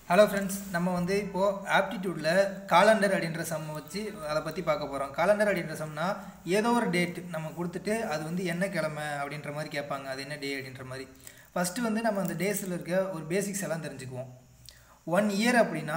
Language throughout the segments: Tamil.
Hello friends, நம்ம வந்து இப்போ ஆப்டிடியூட்ல காலண்டர் அப்படிங்கற சம் வச்சு அத பத்தி பார்க்க போறோம். காலண்டர் அப்படிங்கற சம்னா ஏதோ ஒரு டேட் நம்ம கொடுத்துட்டு அது வந்து என்ன கிழமை அப்படிங்கற மாதிரி கேட்பாங்க. அது என்ன டே அப்படிங்கற மாதிரி. ஃபர்ஸ்ட் வந்து நம்ம அந்த டேஸ்ல இருக்க ஒரு பேசிக்ஸ் எல்லாம் தெரிஞ்சுக்குவோம். 1 இயர் அப்படினா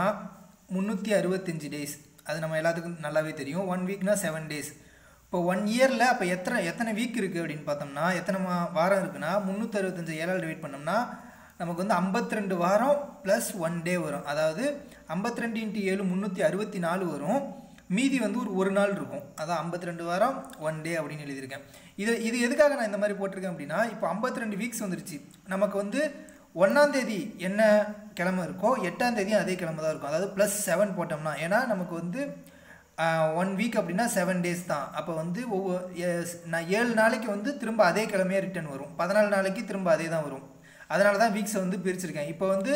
365 டேஸ். அது நம்ம எல்லாத்துக்கும் நல்லாவே தெரியும். 1 வீக்னா 7 டேஸ். இப்போ 1 இயர்ல அப்ப எத்தனை வீக் இருக்கு அப்படினு பார்த்தோம்னா எத்தனை வாரம் இருக்குனா 365 7ஆல் டிவைட் பண்ணோம்னா நமக்கு வந்து 52 வாரம் plus 1 டே வரும். அதாவது 52 × 7 364 வரும். மீதி வந்து ஒரு நாள் இருக்கும். அதான் 52 வாரம் 1 டே அப்படினு எழுதியிருக்கேன். இது எதுக்காக நான் இந்த மாதிரி போட்டுருக்கேன் அப்படினா இப்போ 52 வீக்ஸ் வந்துருச்சு. நமக்கு வந்து 1ஆம் தேதி என்ன கிழமை இருக்கோ 8ஆம் தேதி அதே கிழமை தான் இருக்கும். அதாவது +7 போட்டோம்னா ஏனா நமக்கு வந்து 1 வீக் அப்படினா 7 டேஸ் தான். அப்ப வந்து 7 நாளைக்கு வந்து திரும்ப அதே கிழமையே ரிட்டர்ன் வரும். 14 நாளைக்கு திரும்ப அதே தான் வரும். அதனால தான் வீக்ஸ் வந்து பிரிச்சிருக்கேன். இப்போ வந்து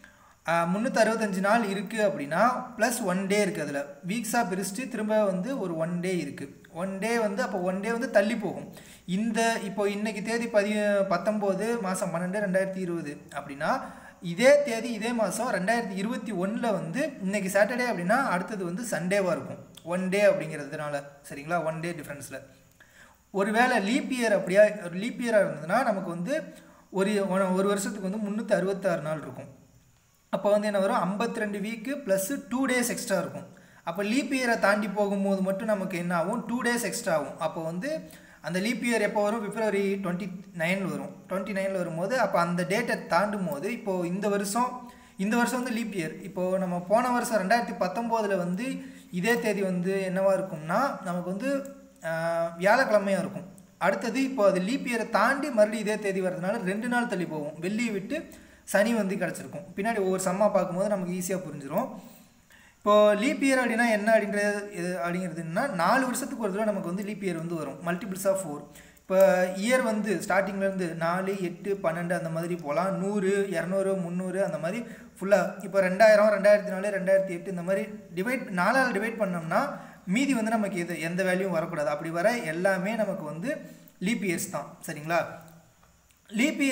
365 நாள் இருக்கு அப்படினா +1 டே இருக்கு. அதுல வீக்ஸா பிரிச்சிட்டு திரும்ப வந்து ஒரு 1 டே இருக்கு. 1 டே வந்து அப்ப 1 டே வந்து தள்ளி போகும். இப்போ இன்னைக்கு தேதி 19 மாசம் 12 2020 அப்படினா இதே தேதி இதே மாசம் 2021ல வந்து இன்னைக்கு சாட்டர்டே அப்படினா அடுத்து வந்து சண்டேவா இருக்கும். 1 டே அப்படிங்கிறதுனால சரிங்களா 1 டே டிஃபரன்ஸ்ல. ஒருவேளை லீப் இயர் அப்படியே லீப் இயரா இருந்ததுனா நமக்கு வந்து ஒரு வருஷத்துக்கு வந்து 366 நாள் இருக்கும். அப்போ வந்து என்ன வரும் 52 வீக் + 2 டேஸ் எக்ஸ்ட்ரா இருக்கும். அப்போ லீப் இயரை தாண்டி போகும்போது மட்டும் நமக்கு என்ன ஆகும் 2 டேஸ் எக்ஸ்ட்ரா ஆகும். அப்போ வந்து அந்த லீப் இயர் எப்போ வரும் February 29 வரும். 29ல வரும்போது அப்போ அந்த டேட்டை தாண்டும் போது இப்போ இந்த வருஷம் வந்து லீப் இயர். இப்போ நம்ம போன வருஷம் 2019ல வந்து இதே தேதி வந்து என்னவா இருக்கும்னா நமக்கு வந்து வியாழக்கிழமையா இருக்கும். அடுத்தது இப்போ அது லீப் இயரை தாண்டி மறுபடியும் இதே தேதி வரதுனால 2 நாள் தள்ளி போகும். வெள்ளியை விட்டு சனி வந்து கிடச்சிருக்கும். பின்னாடி ஒவ்வொரு சம்மா பார்க்கும்போது நமக்கு ஈஸியாக புரிஞ்சிடும். இப்போ லீப் இயர் அப்படின்னா என்ன அப்படிங்கிறதுனா 4 வருஷத்துக்கு ஒரு தடவை நமக்கு வந்து லீப் இயர் வந்து வரும். Multiples of 4. இப்போ இயர் வந்து ஸ்டார்டிங்லேருந்து 4 8 12 அந்த மாதிரி போகலாம். 100 200 300 அந்த மாதிரி ஃபுல்லாக இப்போ 2000 2004 2008 இந்த மாதிரி 4ஆல் டிவைட் பண்ணோம்னா மீதி வந்து நமக்கு எந்த வேல்யூவும் வரக்கூடாது. அப்படி வர எல்லாமே நமக்கு வந்து லீப் இயர்ஸ் தான் சரிங்களா. லீப்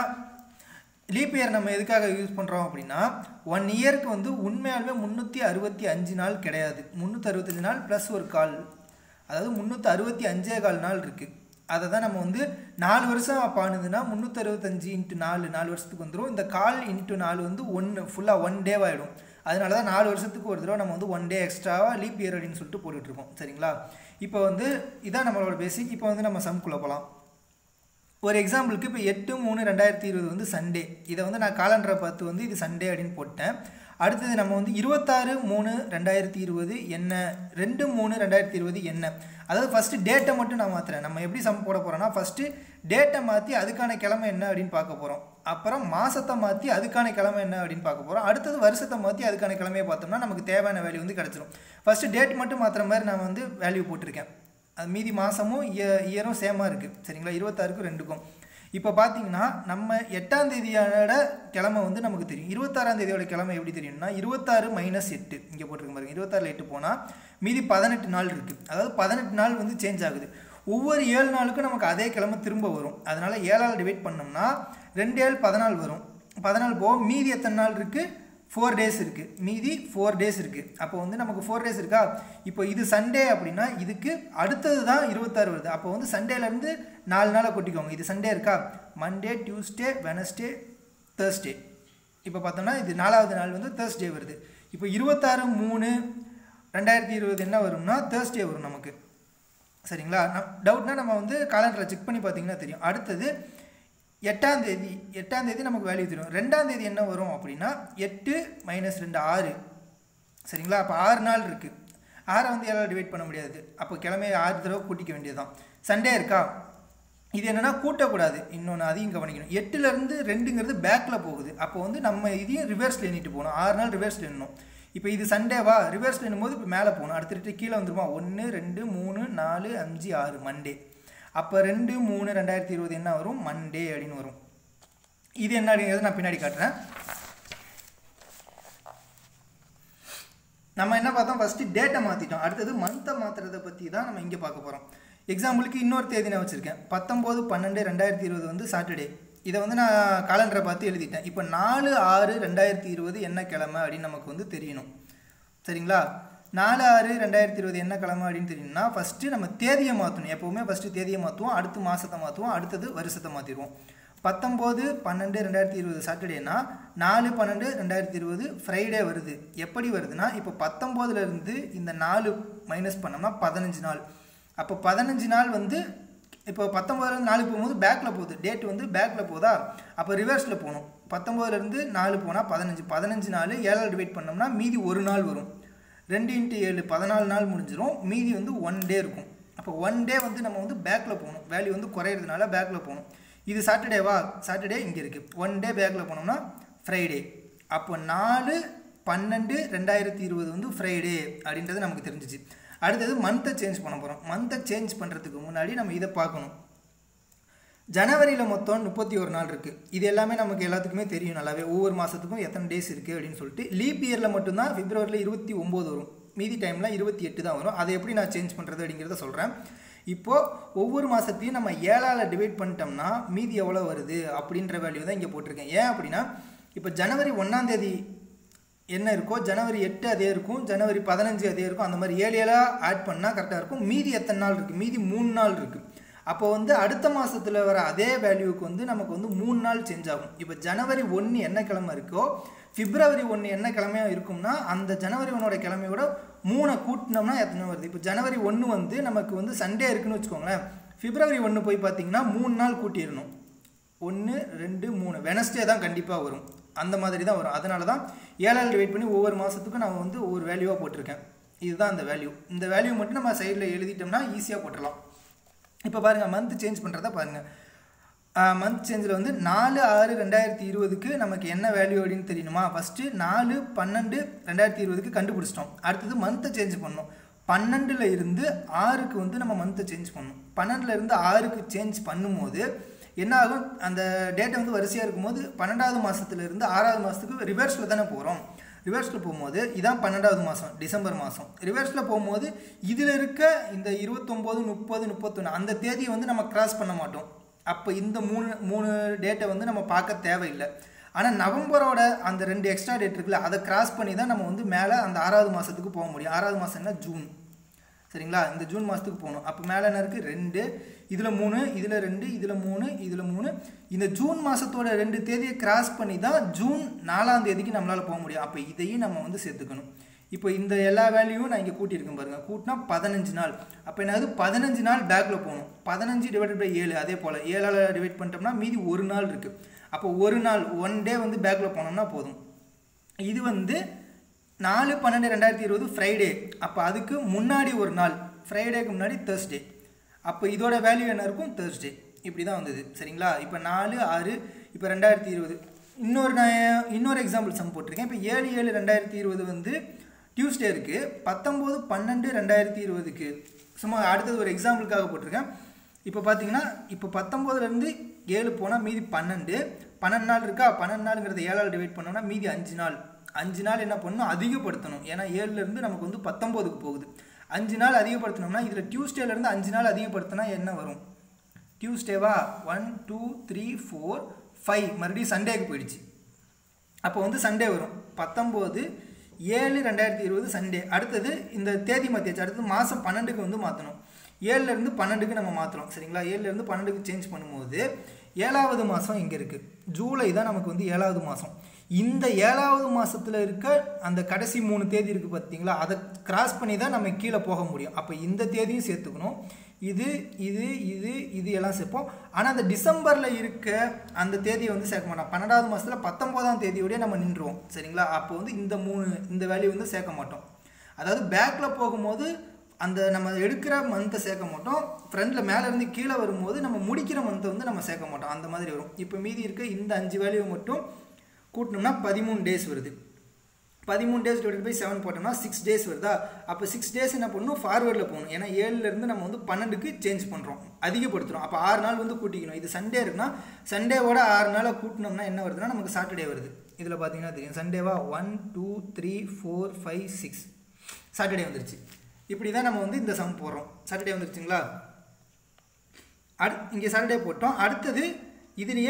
இயர் நம்ம எதுக்காக யூஸ் பண்ணுறோம் அப்படின்னா 1 இயருக்கு வந்து உண்மையாலுமே 365 நாள் கிடையாது. 365 நாள் ப்ளஸ் ஒரு கால், அதாவது 365.25 நாள் இருக்குது. அதை தான் நம்ம வந்து 4 வருஷம் பாணுதுன்னா 365 × 4 வருஷத்துக்கு வந்துடும். இந்த கால் × 4 வந்து 1 ஃபுல்லாக 1 டேவாகிடும். அதனால தான் 4 வருஷத்துக்கு ஒரு தடவை நம்ம வந்து 1 டே எக்ஸ்ட்ராவாக லீப் இயர் அப்படின்னு சொல்லிட்டு போட்டுட்ருக்கோம் சரிங்களா. இப்போ வந்து இதான் நம்மளோட பேசிக். இப்போ வந்து நம்ம சம்குள்ளே போகலாம். ஒரு எக்ஸாம்பிளுக்கு இப்போ 8/3/2020 வந்து சண்டே. இதை வந்து நான் காலண்டரை பார்த்து வந்து இது சண்டே அப்படின்னு போட்டேன். அடுத்தது நம்ம வந்து 26/3/2020 என்ன 2/3/2020 என்ன, அதாவது ஃபஸ்ட்டு டேட்டை மட்டும் நான் மாற்றுறேன். நம்ம எப்படி சம் போட போகிறோன்னா ஃபஸ்ட்டு டேட்டை மாற்றி அதுக்கான கிழமை என்ன அப்படின்னு பார்க்க போகிறோம். அப்புறம் மாதத்தை மாற்றி அதுக்கான கிழமை என்ன அப்படின்னு பார்க்க போகிறோம். அடுத்தது வருஷத்தை மாற்றி அதுக்கான கிழமையை பார்த்தோம்னா நமக்கு தேவையான வேல்யூ வந்து கிடச்சிரும். ஃபஸ்ட்டு டேட் மட்டும் மாற்றுற மாதிரி நான் வந்து வேல்யூ போட்டிருக்கேன். அது மீதி மாதமும் இயரும் சேமாக இருக்குது சரிங்களா 26க்கும் 2க்கும். இப்போ பார்த்தீங்கன்னா நம்ம 8ஆம் தேதியோட கிழமை வந்து நமக்கு தெரியும். 26ஆம் தேதியோட கிழமை எப்படி தெரியும்னா 26 - 8 இங்கே போட்டிருக்க பாருங்க. 26ல் 8 போனால் மீதி 18 நாள் இருக்குது. அதாவது 18 நாள் வந்து சேஞ்ச் ஆகுது. ஒவ்வொரு 7 நாளுக்கும் நமக்கு அதே கிழமை திரும்ப வரும். அதனால் 7ஆல் டிவைட் பண்ணோம்னா 2 7 14 வரும். 14 போக மீதி எத்தனை நாள் இருக்குது 4 டேஸ் இருக்குது. மீதி 4 டேஸ் இருக்குது. அப்போ வந்து நமக்கு 4 டேஸ் இருக்கா. இப்போ இது சண்டே அப்படின்னா இதுக்கு அடுத்தது தான் 26 வருது. அப்போ வந்து சண்டேலேருந்து 4 நாளை கொட்டிக்கோங்க. இது சண்டே இருக்கா, மண்டே டியூஸ்டே வெனஸ்டே தேர்ஸ்டே. இப்போ பார்த்தோம்னா இது 4ஆவது நாள் வந்து தேர்ஸ்டே வருது. இப்போ 26/3/2020 என்ன வரும்னா தேர்ஸ்டே வரும் நமக்கு சரிங்களா. டவுட்னா நம்ம வந்து காலண்டரை செக் பண்ணி பார்த்தீங்கன்னா தெரியும். அடுத்தது 8ஆம் தேதி நமக்கு வேல்யூ தெரியும். 2ஆம் தேதி என்ன வரும் அப்படின்னா 8 - 2 6 சரிங்களா. அப்போ 6 நாள் இருக்குது. 6 வந்து 7ஆல் டிவைட் பண்ண முடியாது. அப்போ கிழமையை 6 தடவை கூட்டிக்க வேண்டியதுதான். சண்டே இருக்கா, இது என்னென்னா கூட்டக்கூடாது. இன்னொன்று அதையும் கவனிக்கணும். 8லேருந்து 2ங்கிறது பேக்கில் போகுது. அப்போ வந்து நம்ம இதையும் ரிவர்ஸில் எண்ணிட்டு போகணும். 6 நாள் ரிவர்ஸில் எண்ணணும். இப்போ இது சண்டேவா, ரிவர்ஸில் எண்ணும்போது இப்போ மேலே போகணும். அடுத்துட்டு கீழே வந்துருமா 1 2 3 4 5 6 மண்டே. அப்போ 2/3/2020 என்ன வரும் மண்டே அப்படின்னு வரும். இது என்ன அப்படிங்கிறது நான் பின்னாடி காட்டுறேன். நம்ம என்ன பார்த்தோம் ஃபஸ்ட்டு டேட்டை மாற்றிட்டோம். அடுத்தது மந்த்தை மாற்றுறதை பற்றி தான் நம்ம இங்கே பார்க்க போகிறோம். எக்ஸாம்பிளுக்கு இன்னொரு தேதி நான் வச்சுருக்கேன். 19/12/2020 வந்து சாட்டர்டே. இதை வந்து நான் காலண்டரை பார்த்து எழுதிட்டேன். இப்போ 4/6/2020 என்ன கிழமை அப்படின்னு நமக்கு வந்து தெரியணும். சரிங்களா? 4/6/2020 என்ன கிழமை அப்படின்னு தெரியணும்னா ஃபஸ்ட்டு நம்ம தேதியை மாற்றணும். எப்போவுமே ஃபஸ்ட்டு தேதியை மாற்றுவோம், அடுத்து மாதத்தை மாற்றுவோம், அடுத்தது வருஷத்தை மாற்றிடுவோம். 19/12/2020 சாட்டர்டேனா 4/12/2020 ஃப்ரைடே வருது. எப்படி வருதுன்னா இப்போ 19லேருந்து இந்த 4 மைனஸ் பண்ணோம்னா 15 நாள். அப்போ 15 நாள் வந்து இப்போ 19லேருந்து 4 போகும்போது பேக்கில் போகுது, டேட் வந்து பேக்கில் போதா, அப்போ ரிவர்ஸில் போகணும். 19லேருந்து 4 போனால் 15 நாள் 7ஆல் டிவைட் பண்ணோம்னா மீதி ஒரு நாள் வரும். 2 × 7 14 நாள் முடிஞ்சிடும், மீதி வந்து 1 டே இருக்கும். அப்போ 1 டே வந்து நம்ம வந்து பேக்கில் போகணும், வேல்யூ வந்து குறையிறதுனால பேக்கில் போகணும். இது சாட்டர்டேவா, சாட்டர்டே இங்கே இருக்குது, 1 டே பேக்கில் போனோம்னா ஃப்ரைடே. அப்போ 4/12/2020 வந்து ஃப்ரைடே அப்படின்றது நமக்கு தெரிஞ்சிச்சு. அடுத்தது மந்த்தை சேஞ்ச் பண்ண போகிறோம். மந்த்தை சேஞ்ச் பண்ணுறதுக்கு முன்னாடி நம்ம இதை பார்க்கணும். ஜனவரியில் மொத்தம் 31 நாள் இருக்குது. இது எல்லாமே நமக்கு எல்லாத்துக்குமே தெரியும் நல்லாவே, ஒவ்வொரு மாதத்துக்கும் எத்தனை டேஸ் இருக்குது அப்படின்னு சொல்லிட்டு. லீப் இயரில் மட்டும்தான் பிப்ரவரியில் 29 வரும், மீதி டைமில் 28 தான் வரும். அதை எப்படி நான் சேஞ்ச் பண்ணுறது அப்படிங்கிறத சொல்கிறேன். இப்போது ஒவ்வொரு மாதத்தையும் நம்ம 7ஆல் டிவைட் பண்ணிட்டோம்னா மீதி எவ்வளோ வருது அப்படின்ற வேல்யூ தான் இங்கே போட்டிருக்கேன். ஏன் அப்படின்னா இப்போ ஜனவரி 1ஆம் தேதி என்ன இருக்கோ ஜனவரி 8 அதே இருக்கும், ஜனவரி 15 அதே இருக்கும். அந்த மாதிரி 7 ஆட் பண்ணால் கரெக்டாக இருக்கும். மீதி எத்தனை நாள் இருக்குது, மீதி 3 நாள் இருக்குது. அப்போ வந்து அடுத்த மாதத்தில் வர அதே வேல்யூவுக்கு வந்து நமக்கு வந்து 3 நாள் சேஞ்ச் ஆகும். இப்போ ஜனவரி 1 என்ன கிழமை இருக்கோ பிப்ரவரி 1 என்ன கிழமையாக இருக்கும்னா அந்த ஜனவரி 1ஓட கிழமையோட 3 கூட்டினோம்னா எத்தனை வருது. இப்போ ஜனவரி 1 வந்து நமக்கு வந்து சண்டே இருக்குன்னு வச்சுக்கோங்களேன். பிப்ரவரி 1 போய் பார்த்தீங்கன்னா 3 நாள் கூட்டிடணும். 1 2 3 வெனஸ்டே தான் கண்டிப்பாக வரும், அந்த மாதிரி தான் வரும். அதனால தான் 7ஆல் டிவைட் பண்ணி ஒவ்வொரு மாதத்துக்கும் நான் வந்து ஒவ்வொரு வேல்யூவாக போட்டிருக்கேன். இதுதான் அந்த வேல்யூ. இந்த வேல்யூ மட்டும் நம்ம சைடில் எழுதிட்டோம்னா ஈஸியாக போட்டுடலாம். இப்போ பாருங்கள், மந்த் சேஞ்ச் பண்ணுறதா பாருங்கள். மந்த் சேஞ்சில் வந்து 4/6/2020க்கு நமக்கு என்ன வேல்யூ அப்படின்னு தெரியணுமா? ஃபஸ்ட்டு 4/12/2020க்கு கண்டுபிடிச்சிட்டோம். அடுத்தது மந்த்தை சேஞ்ச் பண்ணணும். 12ல் இருந்து 6க்கு வந்து நம்ம மந்த்தை சேஞ்ச் பண்ணணும். 12ல் இருந்து 6க்கு சேஞ்ச் பண்ணும்போது என்ன ஆகும், அந்த டேட்டை வந்து வரிசையாக இருக்கும்போது 12வது மாதத்துலேருந்து 6வது மாதத்துக்கு ரிவர்ஸில் தானே போகிறோம். ரிவர்ஸில் போகும்போது இதான் 12வது மாதம், டிசம்பர் மாதம். ரிவர்ஸில் போகும்போது இதில் இருக்க இந்த 29 30 31 அந்த தேதியை வந்து நம்ம கிராஸ் பண்ண மாட்டோம். அப்போ இந்த மூணு டேட்டை வந்து நம்ம பார்க்க தேவையில்லை. ஆனால் நவம்பரோட அந்த 2 எக்ஸ்ட்ரா டேட் இருக்குல்ல, அதை கிராஸ் பண்ணி தான் நம்ம வந்து மேலே அந்த 6வது மாதத்துக்கு போக முடியும். 6வது மாதம்னா ஜூன், சரிங்களா? இந்த ஜூன் மாதத்துக்கு போகணும். அப்போ மேலே என்ன இருக்குது, 2, இதில் 3, இதில் 2, இதில் 3, இதில் 3. இந்த ஜூன் மாதத்தோட 2 தேதியை கிராஸ் பண்ணி தான் ஜூன் 4ஆம் தேதிக்கு நம்மளால் போக முடியும். அப்போ இதையும் நம்ம வந்து சேர்த்துக்கணும். இப்போ இந்த எல்லா வேல்யூவும் நான் இங்கே கூட்டியிருக்கேன் பாருங்கள். கூட்டினா 15 நாள். அப்போ என்னது, 15 நாள் பேக்கில் போகணும். 15 / 7 அதே போல் 7ஆல் டிவைட் பண்ணிட்டோம்னா மீதி ஒரு நாள் இருக்குது. அப்போ ஒரு நாள் 1 டே வந்து பேக்கில் போனோம்னா போதும். இது வந்து 4/12/2020 ஃப்ரைடே. அப்போ அதுக்கு முன்னாடி ஒரு நாள், ஃப்ரைடேக்கு முன்னாடி தேர்ஸ்டே. அப்போ இதோட வேல்யூ என்ன இருக்கும், தேர்ஸ்டே. இப்படி தான் வந்தது, சரிங்களா? இப்போ 4/6 இப்போ 2020. இன்னொரு எக்ஸாம்பிள் சம் போட்டிருக்கேன். இப்போ 7/7/2020 வந்து டியூஸ்டே இருக்குது. 19/12/2020க்கு சும்மா அடுத்தது ஒரு எக்ஸாம்பிளுக்காக போட்டிருக்கேன். இப்போ பார்த்தீங்கன்னா இப்போ 19லேருந்து 7 போனால் மீதி 12 நாள் இருக்கா. 12 நாளுங்கிறத 7ஆல் டிவைட் பண்ணோம்னா மீதி 5 நாள். 5 நாள் என்ன பண்ணணும், அதிகப்படுத்தணும். ஏன்னா 7லேருந்து நமக்கு வந்து 19க்கு போகுது. 5 நாள் அதிகப்படுத்தணும்னா இதில் டியூஸ்டேலேருந்து 5 நாள் அதிகப்படுத்தினா என்ன வரும், டியூஸ்டேவா 1 2 3 4 5 மறுபடியும் சண்டேக்கு போயிடுச்சு. அப்போ வந்து சண்டே வரும். 19/7/2020 சண்டே. அடுத்தது இந்த தேதி மாற்றியாச்சு. அடுத்தது மாதம் 12க்கு வந்து மாற்றணும். 7லேருந்து 12க்கு நம்ம மாற்றணும், சரிங்களா? 7லேருந்து 12க்கு சேஞ்ச் பண்ணும்போது 7வது மாதம் இங்கே இருக்குது. ஜூலை தான் நமக்கு வந்து 7வது மாதம். இந்த 7வது மாதத்தில் இருக்க அந்த கடைசி 3 தேதி இருக்குது பார்த்தீங்களா, அதை கிராஸ் பண்ணி தான் நம்ம கீழே போக முடியும். அப்போ இந்த தேதியும் சேர்த்துக்கணும். இது இது இது இது எல்லாம் சேர்ப்போம். ஆனால் அந்த டிசம்பரில் இருக்க அந்த தேதியை வந்து சேர்க்க மாட்டோம். 12வது மாதத்தில் 19ஆம் தேதியோடய நம்ம நின்றுவோம், சரிங்களா? அப்போ வந்து இந்த வேல்யூ வந்து சேர்க்க மாட்டோம். அதாவது பேக்கில் போகும்போது அந்த நம்ம எடுக்கிற மந்த்தை சேர்க்க மாட்டோம். ஃப்ரண்டில் மேலேருந்து கீழே வரும்போது நம்ம முடிக்கிற மந்த்தை வந்து நம்ம சேர்க்க மாட்டோம். அந்த மாதிரி வரும். இப்போ மீதி இருக்க இந்த 5 வேல்யூ மட்டும் கூட்டினோம்னா 13 டேஸ் வருது. 13 டேஸ் / 7 போட்டோம்னா 6 டேஸ் வருதா. அப்போ 6 டேஸ் என்ன பண்ணணும், ஃபார்வேர்டில் போகணும். ஏன்னா 7லேருந்து நம்ம வந்து 12க்கு சேஞ்ச் பண்ணுறோம், அதிகப்படுத்துகிறோம். அப்போ 6 நாள் வந்து கூட்டிக்கணும். இது சண்டே இருக்குன்னா சண்டேவோட 6 நாளை கூட்டினோம்னா என்ன வருதுன்னா நமக்கு சாட்டர்டே வருது. இதில் பார்த்தீங்கன்னா தெரியும், சண்டேவா 1 2 3 4 5 6 சாட்டர்டே வந்துருச்சு. இப்படி தான் நம்ம வந்து இந்த சம் போடுறோம். சாட்டர்டே வந்துருச்சுங்களா. இங்கே சாட்டர்டே போட்டோம். அடுத்தது இதுலேயே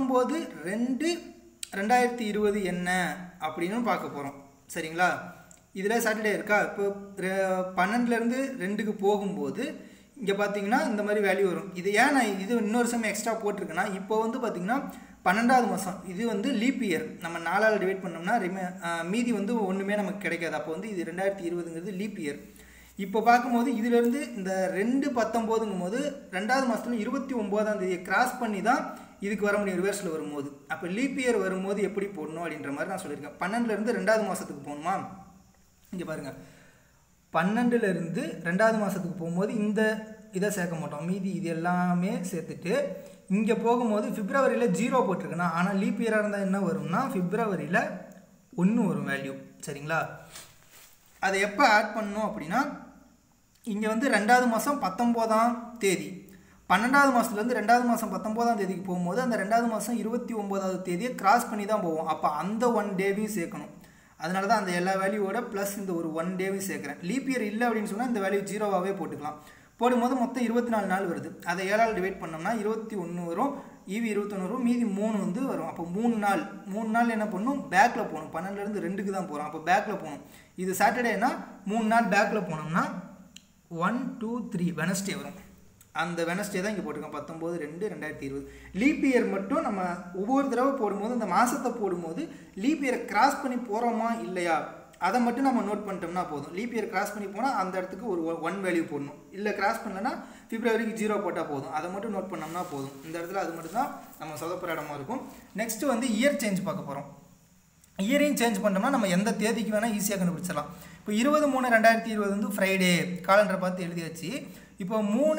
19/2/2020 என்ன அப்படின்னு பார்க்க போகிறோம். சரிங்களா? இதில் சாட்டர்டே இருக்கா? இப்போ 12லேருந்து 2க்கு போகும்போது இங்கே பார்த்தீங்கன்னா இந்த மாதிரி வேல்யூ வரும். இது ஏன் நான் இது இன்னொரு சமயம் எக்ஸ்ட்ரா போட்டிருக்கேன்னா, இப்போ வந்து பார்த்தீங்கன்னா 12வது மாதம் இது வந்து லீப் இயர். நம்ம 4ஆல் டிவைட் பண்ணோம்னா மீதி வந்து ஒன்றுமே நமக்கு கிடைக்காது. அப்போ வந்து இது 2020ங்கிறது லீப் இயர். இப்போ பார்க்கும்போது இதிலேருந்து இந்த 2/19ங்கும் போது 2வது மாதத்துல 29ஆம் தேதியை கிராஸ் பண்ணி தான் இதுக்கு வர முடியும், ரிவர்ஸில் வரும்போது. அப்போ லீப் இயர் வரும்போது எப்படி போடணும் அப்படின்ற மாதிரி நான் சொல்லியிருக்கேன். 12லேருந்து 2வது மாதத்துக்கு போகணுமா? இங்கே பாருங்கள், 12லேருந்து 2வது மாதத்துக்கு போகும்போது இந்த இதை சேர்க்க மாட்டோம், மீதி இது எல்லாமே சேர்த்துட்டு இங்கே போகும்போது பிப்ரவரியில் 0 போட்டிருக்குன்னா, ஆனால் லீப் இயராக இருந்தால் என்ன வரும்னா பிப்ரவரியில் 1 வரும் வேல்யூ. சரிங்களா? அதை எப்போ ஆட் பண்ணணும் அப்படின்னா, இங்கே வந்து 2வது மாதம் 19ஆம் தேதி, 12வது மாதத்துலேருந்து 2வது மாதம் 19ஆம் தேதிக்கு போகும்போது அந்த 2வது மாதம் 29வது தேதியை கிராஸ் பண்ணி தான் போவோம். அப்போ அந்த 1 டேவையும் சேர்க்கணும். அதனால தான் அந்த எல்லா வேல்யூவோட ப்ளஸ் இந்த ஒரு 1 டேவையும் சேர்க்குறேன். லீப் இயர் இல்லை அப்படின்னு சொன்னால் இந்த வேல்யூ 0வாகவே போட்டுக்கலாம். போடும்போது மொத்தம் 24 நாள் வருது. அதை 7ஆல் டிவைட் பண்ணோம்னா 21 வரும், ஈவி 21 வரும், மீதி 3 வந்து வரும். அப்போ 3 நாள் என்ன பண்ணணும்? பேக்கில் போகணும். 12லேருந்து 2க்கு தான் போகிறோம். அப்போ பேக்கில் போகணும். இது சாட்டர்டேனா 3 நாள் பேக்கில் போனோம்னா 1 2 3 வெனஸ்டே வரும். அந்த வெனஸ்டே தான் இங்கே போட்டிருக்கோம், 19/2/2020. லீப் இயர் மட்டும் நம்ம ஒவ்வொரு தடவை போடும்போது இந்த மாதத்தை போடும்போது லீப் இயரை கிராஸ் பண்ணி போகிறோமா இல்லையா அதை மட்டும் நம்ம நோட் பண்ணிட்டோம்னா போதும். லீப் இயர் கிராஸ் பண்ணி போனால் அந்த இடத்துக்கு ஒரு 1 வேல்யூ போடணும். இல்லை கிராஸ் பண்ணலன்னா பிப்ரவரிக்கு 0 போட்டால் போதும். அதை மட்டும் நோட் பண்ணோம்னா போதும். இந்த இடத்துல அது மட்டும் தான் நம்ம சொதப்புற இடமா இருக்கும். நெக்ஸ்ட்டு வந்து இயர் சேஞ்ச் பார்க்க போகிறோம். இயரையும் சேஞ்ச் பண்ணோம்னா நம்ம எந்த தேதிக்கு வேணால் ஈஸியாக கண்டுபிடிச்சிடலாம். இப்போ 20/3/2020 வந்து ஃப்ரைடே காலண்டரை பார்த்து எழுதியாச்சு. இப்போ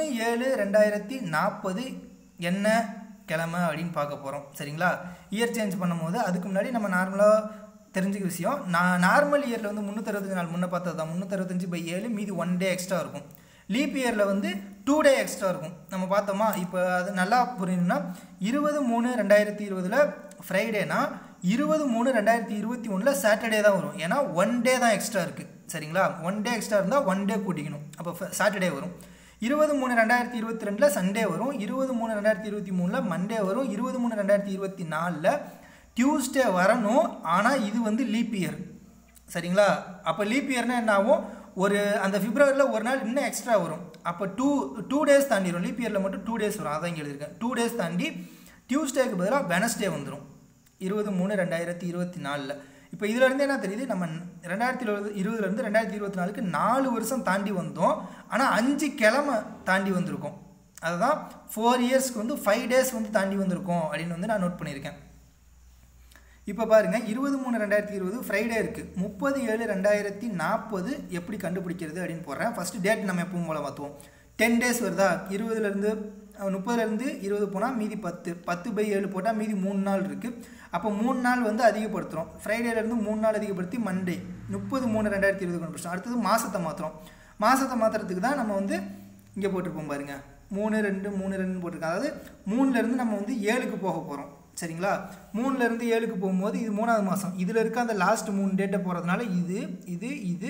3/7/2040 என்ன கிழமை அப்படின்னு பார்க்க போகிறோம். சரிங்களா? இயர் சேஞ்ச் பண்ணும்போது அதுக்கு முன்னாடி நம்ம நார்மலாக தெரிஞ்சுக்க விஷயம், நார்மல் இயரில் வந்து 365 நாள் முன்னே பார்த்தது தான், 365/7 மீதி 1 டே எக்ஸ்ட்ரா இருக்கும். லீப் இயரில் வந்து 2 டே எக்ஸ்ட்ரா இருக்கும். நம்ம பார்த்தோமா? இப்போ அது நல்லா புரியணும்னா 20/3/2020 ஃப்ரைடேனா 20/3/2021 சாட்டர்டே தான் வரும். ஏன்னா 1 டே தான் எக்ஸ்ட்ரா இருக்குது. சரிங்களா? 1 டே எக்ஸ்ட்ரா இருந்தால் 1 டே கூட்டிக்கணும். அப்போ சாட்டர்டே வரும். 20/3/2022 சண்டே வரும். 20/3/2023 மண்டே வரும். 20/3/2024 டியூஸ்டே வரணும். ஆனால் இது வந்து லீப் இயர். சரிங்களா? அப்போ லீப் இயர்னால் என்ன ஆகும்? ஒரு அந்த பிப்ரவரியில் ஒரு நாள் இன்னும் எக்ஸ்ட்ரா வரும். அப்போ 2 டேஸ் தாண்டிடும். லீப் இயரில் மட்டும் 2 டேஸ் வரும். அதான் இங்கே எழுதியிருக்கேன். 2 டேஸ் தாண்டி டியூஸ்டேக்கு பதிலாக வெனஸ்டே வந்துடும் 20/3/2024. இப்போ இதிலேருந்து என்ன தெரியுது? நம்ம 2020லேருந்து 2024க்கு 4 வருஷம் தாண்டி வந்தோம். ஆனால் 5 கிழமை தாண்டி வந்திருக்கோம். அதுதான் 4 இயர்ஸ்க்கு வந்து 5 டேஸ் வந்து தாண்டி வந்திருக்கோம் அப்படின்னு வந்து நான் நோட் பண்ணியிருக்கேன். இப்போ பாருங்கள், 20/3/2020 ஃப்ரைடே இருக்குது. 30/7/2040 எப்படி கண்டுபிடிக்கிறது அப்படின்னு போடுறேன். ஃபஸ்ட்டு டேட் நம்ம எப்பவும் போல் பார்த்துவோம். 10 டேஸ் வருதா? 30லேருந்து 20 போனால் மீதி 10/7 போட்டால் மீதி 3 நாள் இருக்குது. அப்போ 3 நாள் வந்து அதிகப்படுத்துகிறோம். ஃப்ரைடேலேருந்து 3 நாள் அதிகப்படுத்தி மண்டே 30/3/2020 கண்டுபிடிச்சோம். அடுத்தது மாதத்தை மாற்றுறோம். மாதத்தை மாற்றுறதுக்கு தான் நம்ம வந்து இங்கே போட்டிருப்போம் பாருங்கள், 3/2 போட்டிருக்கோம். அதாவது 3லேருந்து நம்ம வந்து 7க்கு போக போகிறோம். சரிங்களா? 3லேருந்து 7க்கு போகும்போது இது 3வது மாதம். இதில் இருக்க அந்த லாஸ்ட் 3 டேட்டை போகிறதுனால இது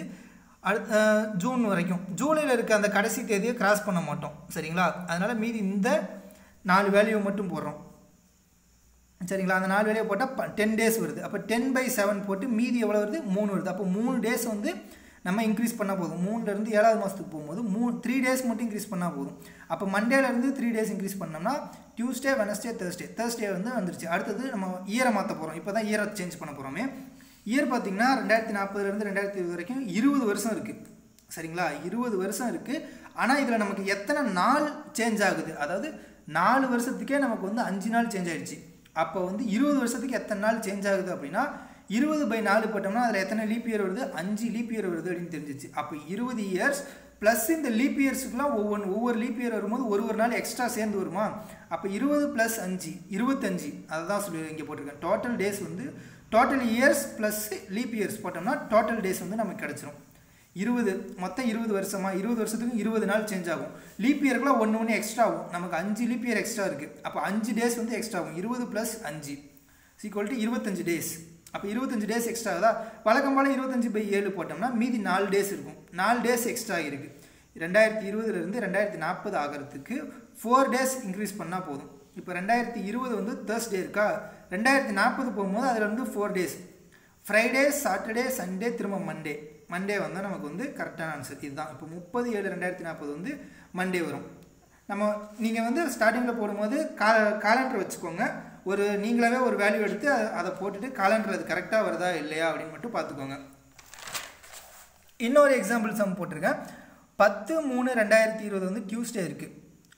ஜூன் வரைக்கும். ஜூலையில் இருக்க அந்த கடைசி தேதியை கிராஸ் பண்ண மாட்டோம். சரிங்களா? அதனால் மீதி இந்த 4 வேல்யூவை மட்டும் போடுறோம். சரிங்களா? அந்த 4 வேல்யூவை போட்டால் 10 டேஸ் வருது. அப்போ 10/7 போட்டு மீதி எவ்வளோ வருது? 3 வருது. அப்போ 3 டேஸ் வந்து நம்ம இன்க்ரீஸ் பண்ணால் போதும். 3லேருந்து 7வது மாதத்துக்கு போகும்போது 3 டேஸ் மட்டும் இன்க்ரீஸ் பண்ணால் போதும். அப்போ மண்டேலேருந்து 3 டேஸ் இன்க்ரீஸ் பண்ணோம்னா டியூஸ்டே, வெனஸ்டே, தேர்ஸ்டே வந்து வந்துருச்சு. அடுத்தது நம்ம இயரை மாற்ற போகிறோம். இப்போ தான் இயரை சேஞ்ச் பண்ண போகிறோமே. இயர் பார்த்திங்கன்னா 2040லேருந்து 2020 வரைக்கும் 20 வருஷம் இருக்குது. சரிங்களா? 20 வருஷம் இருக்குது. ஆனால் இதில் நமக்கு எத்தனை நாள் சேஞ்ச் ஆகுது? அதாவது 4 வருஷத்துக்கே நமக்கு வந்து 5 நாள் சேஞ்ச் ஆகிடுச்சு. அப்போ வந்து 20 வருஷத்துக்கு எத்தனை நாள் சேஞ்ச் ஆகுது அப்படின்னா 20/4 போட்டோம்னா அதில் எத்தனை லீப் இயர் வருது? 5 லீப் இயர் வருது அப்படின்னு தெரிஞ்சிச்சு. அப்போ 20 இயர்ஸ் ப்ளஸ் இந்த லீப் இயர்ஸுக்குலாம் ஒவ்வொரு லீப் இயர் வரும்போது ஒரு நாள் எக்ஸ்ட்ரா சேர்ந்து வருமா? அப்போ 20 + 5 25. அதை தான் சொல்லி இங்கே போட்டிருக்கேன். டோட்டல் டேஸ் வந்து total years plus leap years போட்டோம்னா டோட்டல் டேஸ் வந்து நமக்கு கிடச்சிரும் 20. மொத்தம் 20 வருஷமா? 20 வருஷத்துக்கு 20 நாள் சேஞ்ச் ஆகும். லீப் இயருக்குலாம் ஒன்று எக்ஸ்ட்ரா ஆகும். நமக்கு 5 லீப் இயர் எக்ஸ்ட்ரா இருக்குது. அப்போ 5 டேஸ் வந்து எக்ஸ்ட்ரா ஆகும். 20 + 5 = 25 டேஸ். அப்போ 25 டேஸ் எக்ஸ்ட்ரா ஆகுதா? வழக்கம் போல் 25/7 போட்டோம்னா மீதி 4 டேஸ் இருக்கும். 4 டேஸ் எக்ஸ்ட்ரா இருக்குது. 2020லேருந்து 2040 ஆகிறதுக்கு 4 டேஸ் இன்க்ரீஸ் பண்ணால் போதும். இப்போ 2020 வந்து தேர்ஸ்டே இருக்கா, 2040 போகும்போது அதில் வந்து 4 டேஸ், ஃப்ரைடே, சாட்டர்டே, சண்டே, திரும்ப மண்டே வந்தால் நமக்கு வந்து கரெக்டான ஆன்சர் இதுதான். இப்போ 30/7/2040 வந்து மண்டே வரும். நீங்கள் வந்து ஸ்டார்டிங்கில் போடும்போது காலண்டர் வச்சுக்கோங்க. நீங்களாவே ஒரு வேல்யூ எடுத்து அதை போட்டுட்டு காலண்டர் அது கரெக்டாக வருதா இல்லையா அப்படின்னு மட்டும் பார்த்துக்கோங்க. இன்னொரு எக்ஸாம்பிள் சம் போட்டிருக்கேன். 10/3/2020 வந்து டியூஸ்டே இருக்குது.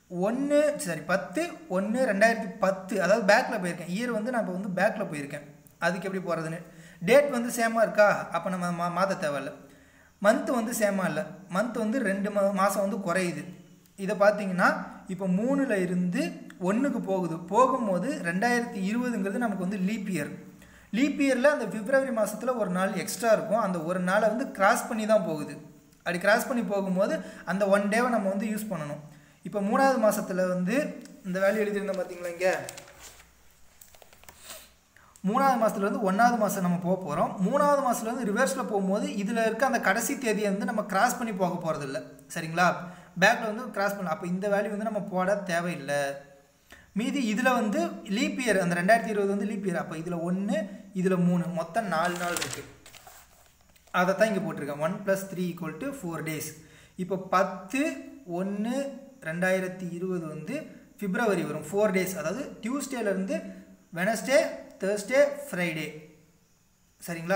10/1/2010 அதாவது பேக்கில் போயிருக்கேன். இயர் வந்து நான் இப்போ வந்து பேக்கில் போயிருக்கேன். அதுக்கு எப்படி போகிறதுன்னு டேட் வந்து சேமாக இருக்கா, அப்போ நம்ம மாற்ற தேவையில்லை. மந்த் வந்து சேமாக இல்லை, மந்த் வந்து 2 மாதம் வந்து குறையுது. இதை பார்த்தீங்கன்னா இப்போ 3ல் இருந்து 1க்கு போகும்போது 2020ங்கிறது நமக்கு வந்து லீப் இயரில் அந்த பிப்ரவரி மாதத்தில் ஒரு நாள் எக்ஸ்ட்ரா இருக்கும். அந்த ஒரு நாளை வந்து கிராஸ் பண்ணி தான் போகுது. அப்படி கிராஸ் பண்ணி போகும்போது அந்த 1 டேவை நம்ம வந்து யூஸ் பண்ணணும். இப்போ 3வது மாதத்தில் வந்து இந்த வேல்யூ எழுதியிருந்தோம் பார்த்தீங்களா, இங்கே 3வது மாதத்துல வந்து 1வது மாதம் நம்ம போக போகிறோம். 3வது மாதத்துல வந்து ரிவர்ஸில் போகும்போது இதில் இருக்க அந்த கடைசி தேதியை வந்து நம்ம கிராஸ் பண்ணி போக போகிறதில்ல. சரிங்களா, பேக்கில் வந்து கிராஸ் பண்ணலாம். அப்போ இந்த வேல்யூ வந்து நம்ம போட தேவையில்லை. மீதி இதில் வந்து லீப் இயர், அந்த 2020 வந்து லீப் இயர். அப்போ இதில் 1, இதில் 3, மொத்தம் 4 நாள் இருக்குது. அதை தான் இங்கே போட்டிருக்கேன். 1 + 3 = 4 டேஸ். இப்போ 10/1/2020 வந்து பிப்ரவரி வரும். 4 டேஸ், அதாவது டியூஸ்டேலேருந்து வெனஸ்டே, தேர்ஸ்டே, ஃப்ரைடே. சரிங்களா,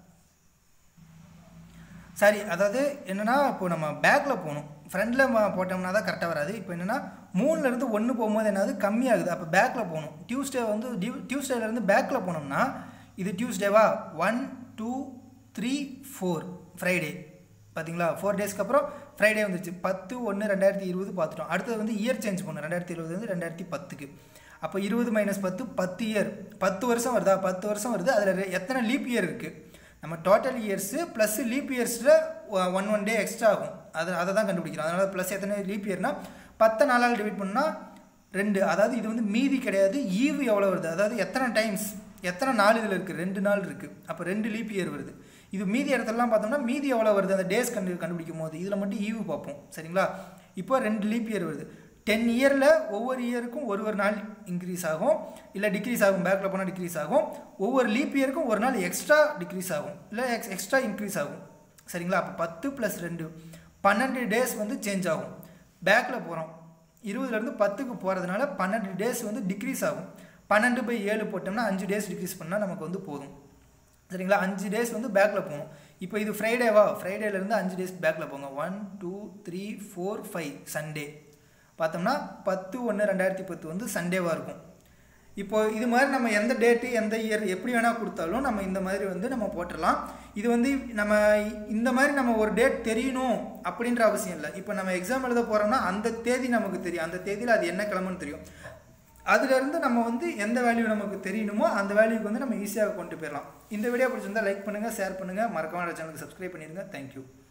சரி. அதாவது என்னென்னா இப்போ நம்ம பேக்கில் போகணும், ஃப்ரண்டில் போட்டோம்னா தான் கரெக்டாக வராது. இப்போ என்னென்னா 3லேருந்து 1 போகும்போது என்னது கம்மியாகுது. அப்போ பேக்கில் போகணும். டியூஸ்டேலேருந்து பேக்கில் போனோம்னா இது டியூஸ்டேவா, 1 2 3 4 ஃப்ரைடே. பார்த்தீங்களா, 4 டேஸ்க்கு அப்புறம் ஃப்ரைடே வந்துருச்சு. 10/1/2020 பார்த்துட்டோம். அடுத்தது வந்து இயர் சேஞ்ச் பண்ணணும். 2020 வந்து 2010க்கு. அப்போ 20 - 10 10 இயர், 10 வருஷம் வருதா, 10 வருஷம் வருது. அதில் எத்தனை லீப் இயர் இருக்குது, நம்ம டோட்டல் இயர்ஸு ப்ளஸ் லீப் இயர்ஸில் 1 டே எக்ஸ்ட்ரா ஆகும். அதை தான் கண்டுபிடிக்கிறோம். அதனால் ப்ளஸ் எத்தனை லீப் இயர்னால் 10 4ஆல் டிவைட் பண்ணால் 2. அதாவது இது வந்து மீதி கிடையாது, ஈவு எவ்வளோ வருது, அதாவது எத்தனை நாள் இதில் இருக்குது, 2 நாள் இருக்குது. அப்போ 2 லீப் இயர் வருது. இது மீதி இடத்துலலாம் பார்த்தோம்னா மீதி எவ்வளோ வருது அந்த டேஸ் கண்டுபிடிக்கும் போது இதில் மட்டும் ஈவு பார்ப்போம். சரிங்களா, இப்போ 2 லீப் இயர் வருது. 10 இயரில் ஒவ்வொரு இயருக்கும் ஒரு நாள் இன்க்ரீஸ் ஆகும், இல்லை டிக்ரீஸ் ஆகும். பேக்கில் போனால் டிக்ரீஸ் ஆகும். ஒவ்வொரு லீப் இயருக்கும் ஒரு நாள் எக்ஸ்ட்ரா டிக்ரீஸ் ஆகும், இல்லை எக்ஸ்ட்ரா இன்க்ரீஸ் ஆகும். சரிங்களா, அப்போ 10 + 2 12 டேஸ் வந்து சேஞ்ச் ஆகும். பேக்கில் போகிறோம், 20லேருந்து 10க்கு போகிறதுனால 12 டேஸ் வந்து டிக்ரீஸ் ஆகும். 12/7 போட்டோம்னா 5 டேஸ் டிக்ரீஸ் பண்ணால் நமக்கு வந்து போதும். சரிங்களா, 5 டேஸ் வந்து பேக்கில் போகணும். இப்போ இது ஃப்ரைடேவா, ஃப்ரைடேலேருந்து 5 டேஸ் பேக்கில் போங்க. 1 2 3 4 5 சண்டே பார்த்தோம்னா 10/1/2010 வந்து சண்டேவாக இருக்கும். இப்போ இது மாதிரி நம்ம எந்த டேட்டு எந்த இயர் எப்படி வேணால் கொடுத்தாலும் நம்ம இந்த மாதிரி வந்து நம்ம போட்டுடலாம். இது வந்து நம்ம இந்த மாதிரி நம்ம ஒரு டேட் தெரியணும் அப்படின்ற அவசியம் இல்லை. இப்போ நம்ம எக்ஸாம் எழுத போகிறோம்னா அந்த தேதி நமக்கு தெரியும், அந்த தேதியில் அது என்ன கிழமைன்னு தெரியும். அதுலேருந்து நம்ம வந்து எந்த வேல்யூ நமக்கு தெரியணுமோ அந்த வேல்யூக்கு வந்து நம்ம ஈஸியாக கொண்டு போயிடலாம். இந்த வீடியோ பிடிச்சிருந்தால் லைக் பண்ணுங்கள், ஷேர் பண்ணுங்கள், மறக்காம சேனலுக்கு சப்ஸ்கிரைப் பண்ணிடுங்க. தேங்க்யூ.